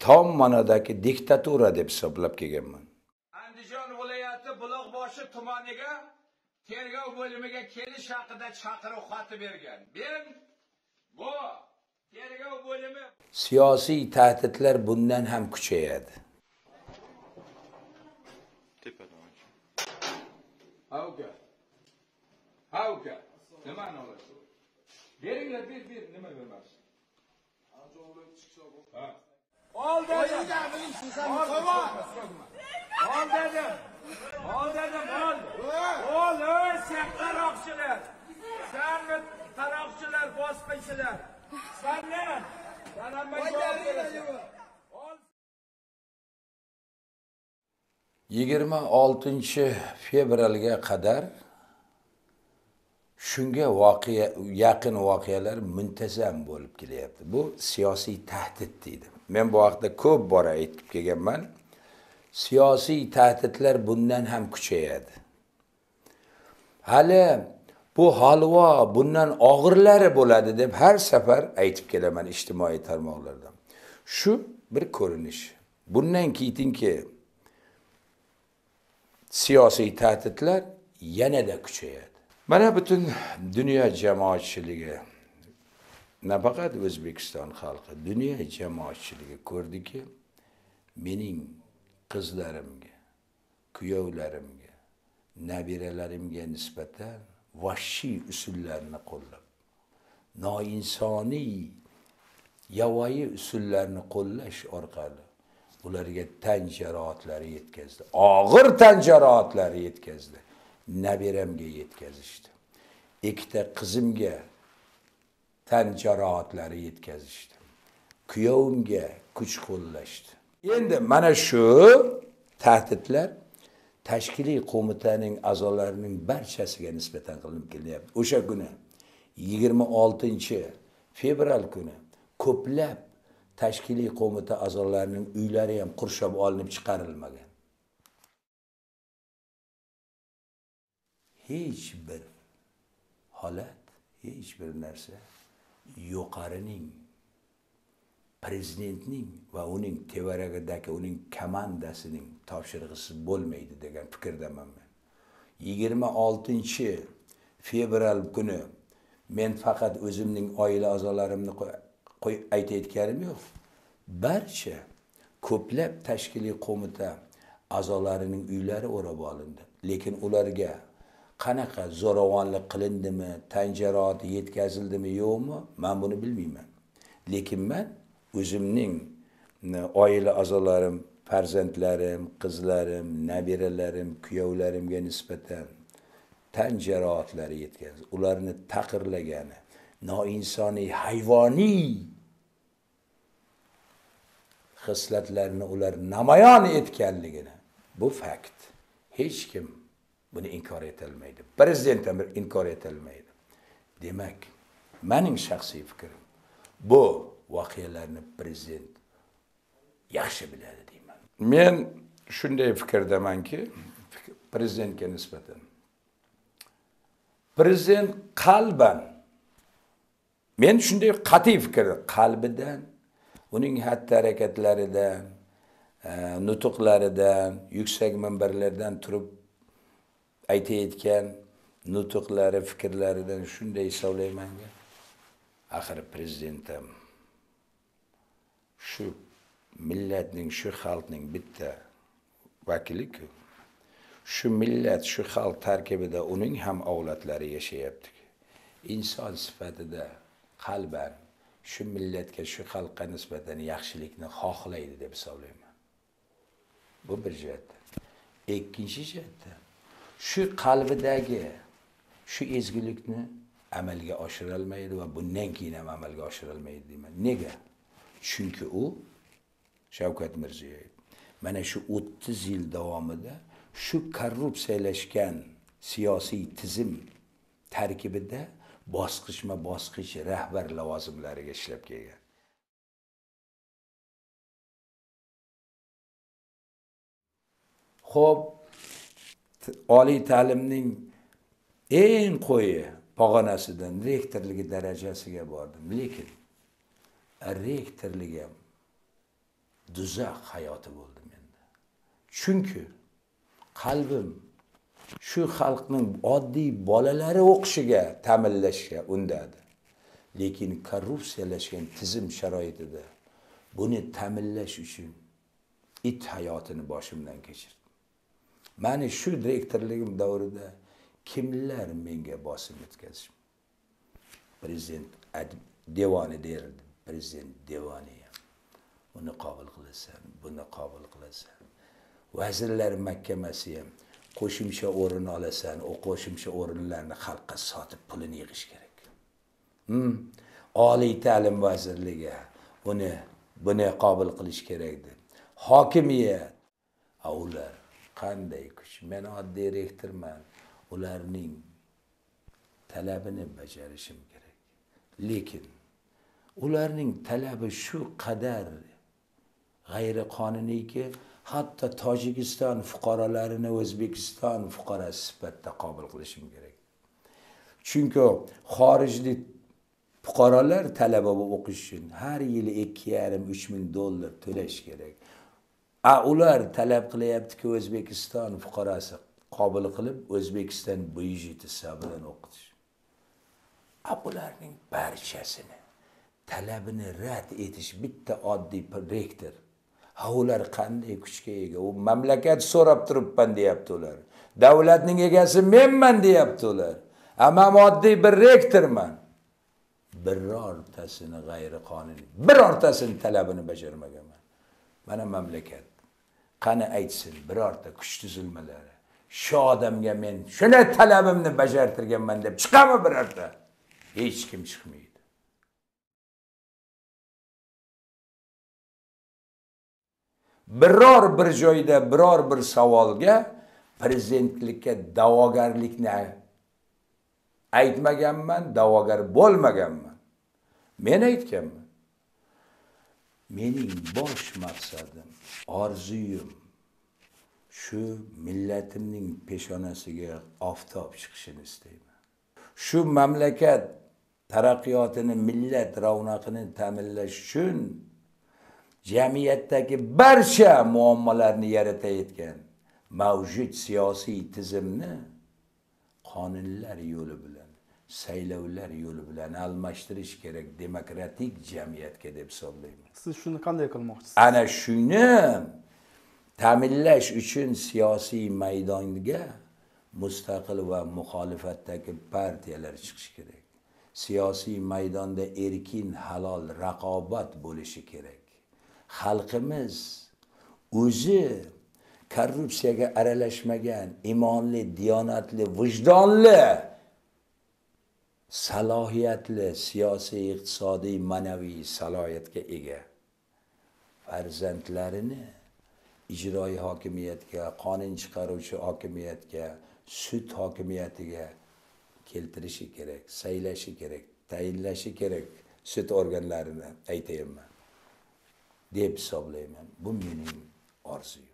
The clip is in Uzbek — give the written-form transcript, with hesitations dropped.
tom ma'nodagi diktatura deb hisoblab kelganman. Andijon viloyati Buloqboshi tumaniga tergov bo'limiga kelish haqida chaqiruv xati bergan. Men bu tergov bo'limi Siyosiy tahdidlar bundan ham kuchayadi. Havka. Nimani olasiz? Beringlar, bir nima bermasiz? Ol dedim. Ol, sen qaroqchilar. Sen qaroqchilar, bosqinchilar. Senni sanamma javob berasan. 26 fevralga qadar shunga yaqin voqealar muntazam bo'lib kelyapti. Bu siyosiy tahdid deydi. Men bu haqda ko'p bora aytib kelganman. Siyosiy tahdidlar bundan ham kuchayadi. Hali bu holva bundan og'irlari bo'ladi deb har safar aytib kelaman ijtimoiy tarmoqlarda. Shu bir ko'rinish. Bundan keyingi siyosiy tahdidlar yanada kuchayadi. Mana butun dunyo jamoatchiligi, nafaqat O'zbekiston xalqi, dunyo jamoatchiligi ko'rdiki, mening qizlarimga, kuyovlarimga, nabiralarimga nisbatan vahshiy usullarni qo'llab, noinsoniy, yovvoyi usullarni qo'llash orqali ularga tan jarohatlari yetkazdi. Og'ir tan jarohatlari yetkazdi. Nabiramga yetkazishdi. Ikkita qizimga tan jarohatlari yetkazishdi. Kuyovimga kuch qo'llashdi. Endi mana shu tahdidlar tashkiliy qo'mitaning a'zolarining barchasiga nisbatan qilinib kelyapti. O'sha kuni 26 fevral kuni ko'plab tashkiliy qo'mita a'zolarining uylari ham qurshab olinib chiqarilmagan. Hech bir holat, hech bir narsa yuqorining, prezidentning va uning tevaragidagi uning komandasining topshirig'isiz bo'lmaydi degan fikrdaman men. 26 fevral kuni men faqat o'zimning oila a'zolarimni aytayotganim yo'q. Barcha ko'plab tashkiliy qo'mita a'zolarining uylari o'rab olindi. Lekin ularga qanaqa zo'ravonlik qilindimi, tan jarohati yetkazildimi yo'qmi, men buni bilmayman. Lekin men o'zimning oila a'zolarim, farzandlarim, qizlarim, nabiralarim, kuyovlarimga nisbatan tan jarohatlari yetkazdi. Ularni taqirlagani, noinsoniy, hayvoniy xislatlarni ular namoyon etganligini, bu fakt. Hech kim buni inkor etolmaydi. Prezident ham inkor etolmaydi. Demak, mening shaxsiy fikrim, bu voqealarni prezident yaxshi biladi deyman. Men shunday fikrdamanki, prezidentga nisbatan prezident qalban, men shunday qat'iy fikrda, qalbidan, uning xatti-harakatlaridan, nutuqlaridan, yuksak minbarlardan turib aytayotgan nutuqlari, fikrlaridan shunday hisoblaymanki, axir prezidentim shu millatning, shu xalqning bitta vakili-ku. Shu millat, shu xalq tarkibida uning ham avlodlari yashayapti. Inson sifatida qalban shu millatga, shu xalqqa nisbatan yaxshilikni xohlaydi deb hisoblayman. Bu bir jihatdan. Ikkinchi jihatdan, shu qalbidagi shu ezgulikni amalga oshira olmaydi va bundan keyin ham amalga oshira olmaydi deyman. Nega? Chunki u Shavkat Mirziyoyev mana shu 30 yil davomida shu korrupsiyalashgan siyosiy tizim tarkibida bosqichma-bosqich rahbar lavozimlariga ishlab kelgan. Xo'p, oliy ta'limning eng qo'yi pog'onasidan rektorligi darajasiga bordim. Lekin rektorligim do'zax hayoti bo'ldi menda. Chunki qalbim shu xalqning oddiy bolalari o'qishiga, ta'minlashga undadi. Lekin korrupsiyalashgan tizim sharoitida buni ta'minlash uchun it hayotini boshimdan kechirdim. Mani shu direktorligim davrida kimlar menga bosim o'tkazishdi? Prezident devoni derdi. Prezident devoni ham. Uni qabul qilasan, buni qabul qilasan. Vazirlar mahkamasi ham qo'shimcha o'rin olasan, o qo'shimcha o'rinlarni xalqqa sotib pulini yig'ish kerak. Oliy ta'lim vazirligi buni qabul qilish kerak deb. Hokimiyat, ular qanday kuch? Men oddiy rektorman. Ularning talabini bajarishim kerak. Lekin ularning talabi shu qadar g'ayriqonuniyki, hatto Tojikiston fuqarolarini O'zbekiston fuqarosi sifatida qabul qilishim kerak. Chunki xorijlik fuqarolar talaba bo'lib o'qish uchun har yili 2,5-3 ming dollar to'lash kerak. Ular talab qilyaptiki, O'zbekiston fuqarosi qabul qilib, O'zbekiston byudjeti hisobidan o'qitish. Bularning barchasini talabini rad etish bitta oddiy rektor. Ular qanday kuchga ega? U mamlakat so'rab turibman deyapti ular. Davlatning egasi menman deyapti ular. Men oddiy bir rektorman. Birortasini g'ayriqonuniy, birortasini talabini bajarmaganman. Mana mamlakat. Qani aytsin birorta kuch tuzilmalari. Shu odamga men shuni talabimni bajartirganman deb chiqami birorta? Hech kim chiqmaydi. Biror bir joyda biror bir savolga prezidentlikka da'vogarlikni aytmaganman, da'vogar bo'lmaganman. Men aytganman. Mening bosh maqsadim, orzuyim shu millatimning peshonasiga oftob chiqishini istayman. Shu mamlakat taraqqiyotini, millat ravnaqini ta'minlash uchun jamiyatdagi barcha muammolarni yaratayotgan mavjud siyosiy tizimni qonunlar yo'li bilan, saylovlar yo'li bilan almashtirish kerak demokratik jamiyatga deb hisoblayman. Siz shuni qanday qilmoqchisiz? Ana shuni ta'minlash uchun siyosiy maydonga mustaqil va muxolifatdagi partiyalar chiqishi kerak. Siyosiy maydonda erkin, halol raqobat bo'lishi kerak. Xalqimiz o'zi korrupsiyaga aralashmagan, imonli, diyonatli, vijdonli, salohiyatli siyosiy, iqtisodiy, ma'naviy salohiyatga ega farzandlarini ijroiy hokimiyatga, qonun chiqaruvchi hokimiyatga, sud hokimiyatiga keltirishi kerak, saylashi kerak, tayinlashi kerak sud organlarini aytayman deb hisoblayman. Bu mening orzuyim.